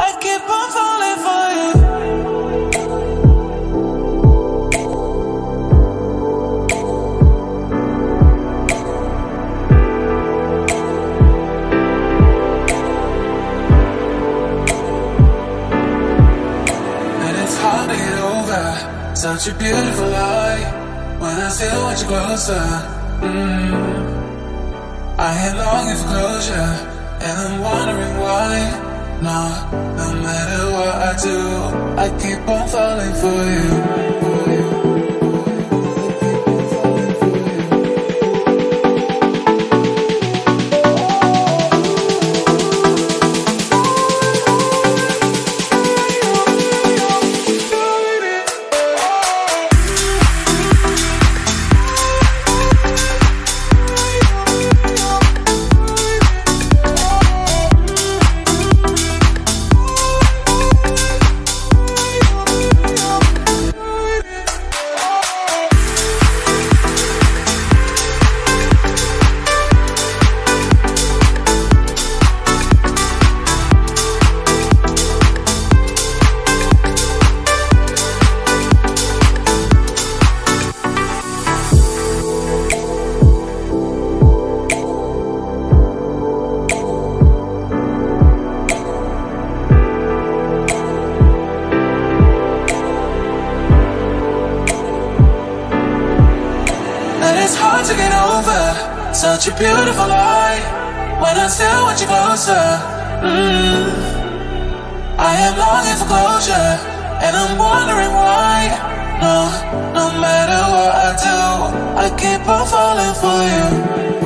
I keep on falling for you. And it's hard to get over such a beautiful lie when I still want you closer. I am longing for closure, and I'm wondering why. No matter what I do, I keep on falling for you. It's hard to get over such a beautiful lie when I still want you closer. I am longing for closure, and I'm wondering why. No matter what I do, I keep on falling for you.